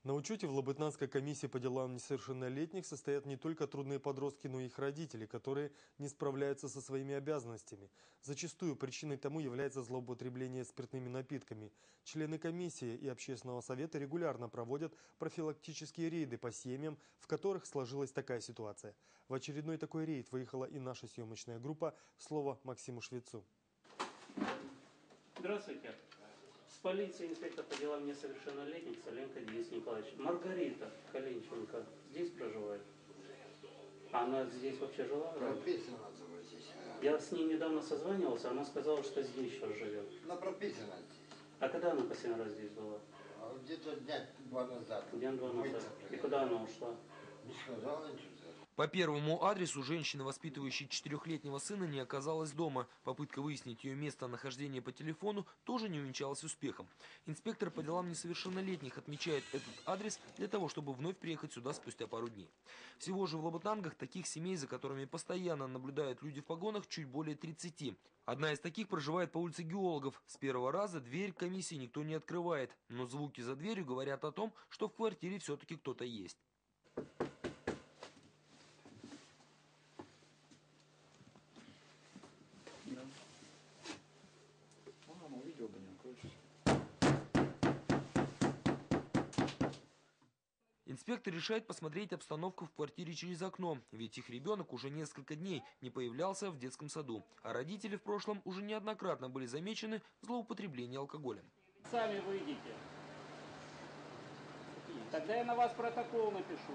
На учете в Лабытнанской комиссии по делам несовершеннолетних состоят не только трудные подростки, но и их родители, которые не справляются со своими обязанностями. Зачастую причиной тому является злоупотребление спиртными напитками. Члены комиссии и общественного совета регулярно проводят профилактические рейды по семьям, в которых сложилась такая ситуация. В очередной такой рейд выехала и наша съемочная группа. Слово Максиму Швецу. Здравствуйте. С полиции инспектор по делам несовершеннолетних Соленко Денис Николаевич. Маргарита Калинченко здесь проживает? Она здесь вообще жила? Прописана здесь. Я с ней недавно созванивался, она сказала, что здесь сейчас живет. Она прописана здесь. А когда она последний раз здесь была? Где-то дня два назад. Дня два назад. И куда она ушла? Не сказала ничего. По первому адресу женщины, воспитывающей 4-летнего сына, не оказалась дома. Попытка выяснить ее местонахождение по телефону тоже не увенчалась успехом. Инспектор по делам несовершеннолетних отмечает этот адрес для того, чтобы вновь приехать сюда спустя пару дней. Всего же в Лабытнангах таких семей, за которыми постоянно наблюдают люди в погонах, чуть более 30. Одна из таких проживает по улице Геологов. С первого раза дверь комиссии никто не открывает. Но звуки за дверью говорят о том, что в квартире все-таки кто-то есть. Инспектор решает посмотреть обстановку в квартире через окно, ведь их ребенок уже несколько дней не появлялся в детском саду, а родители в прошлом уже неоднократно были замечены в злоупотреблении алкоголем. Сами выйдите. Тогда я на вас протокол напишу.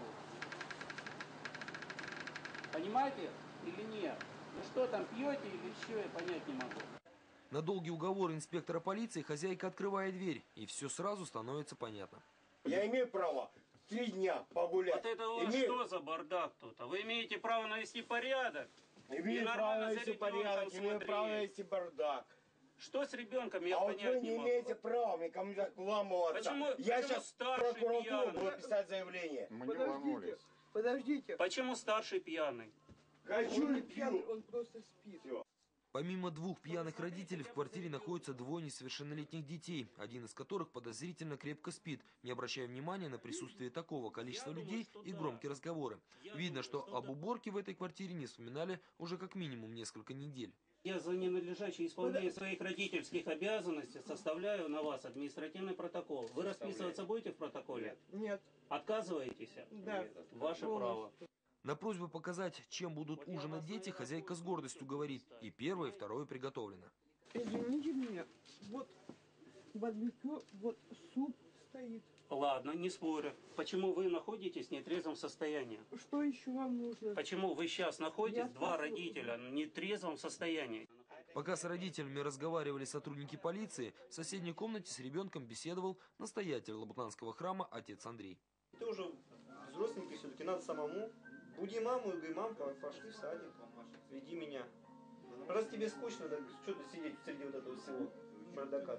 Понимаете или нет? Вы что там, пьете или что, я понять не могу. На долгий уговор инспектора полиции хозяйка открывает дверь, и все сразу становится понятно. Я имею право 3 дня погулять. Вот это у вас что за бардак тут? А вы имеете право навести порядок? Имею право навести порядок, имею право навести бардак. Что с ребенком, я понять не могу. А вот вы не имеете права никому так вламываться. Я сейчас в прокуратуру буду писать заявление. Мы не волновались. Подождите. Почему старший пьяный? Хочу не пью. Он просто спит. Помимо 2 пьяных родителей в квартире находятся 2 несовершеннолетних детей, один из которых подозрительно крепко спит, не обращая внимания на присутствие такого количества людей и громкие разговоры. Видно, что об уборке в этой квартире не вспоминали уже как минимум несколько недель. Я за ненадлежащее исполнение своих родительских обязанностей составляю на вас административный протокол. Вы расписываться будете в протоколе? Нет. Отказываетесь? Да. Ваше право. На просьбу показать, чем будут ужинать дети, хозяйка с гордостью говорит: и первое, и второе приготовлено. Извините меня, вот барбекю, вот суп стоит. Ладно, не спорю. Почему вы находитесь в нетрезвом состоянии? Что еще вам нужно? Почему вы сейчас находитесь, 2 родителя, в нетрезвом состоянии? Пока с родителями разговаривали сотрудники полиции, в соседней комнате с ребенком беседовал настоятель Лабытнанского храма отец Андрей. Ты уже взросленький, все-таки надо самому. Буди маму и говори: мамка, пошли в садик, веди меня. Раз тебе скучно, так что ты сидеть среди вот этого всего бардака?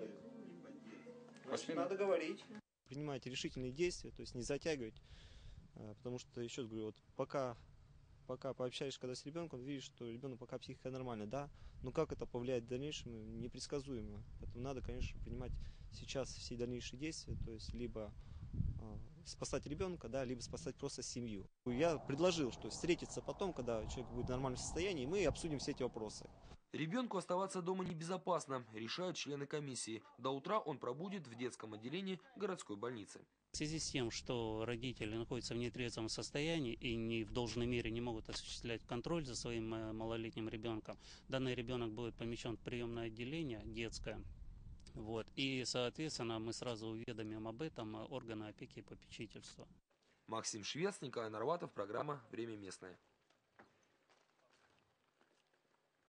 Значит, надо говорить. Принимайте решительные действия, то есть не затягивать, потому что, еще раз говорю, вот пока пообщаешься когда с ребенком, видишь, что ребенок пока психика нормальная, да, но как это повлияет в дальнейшем, непредсказуемо. Поэтому надо, конечно, принимать сейчас все дальнейшие действия, то есть либо спасать ребенка, да, либо спасать просто семью. Я предложил, что встретиться потом, когда человек будет в нормальном состоянии, и мы обсудим все эти вопросы. Ребенку оставаться дома небезопасно, решают члены комиссии. До утра он пробудет в детском отделении городской больницы. В связи с тем, что родители находятся в нетрезвом состоянии и не в должной мере не могут осуществлять контроль за своим малолетним ребенком, данный ребенок будет помещен в приемное отделение детское. Вот. И, соответственно, мы сразу уведомим об этом органы опеки и попечительства. Максим Швец, Николай Нарватов, программа «Время местное».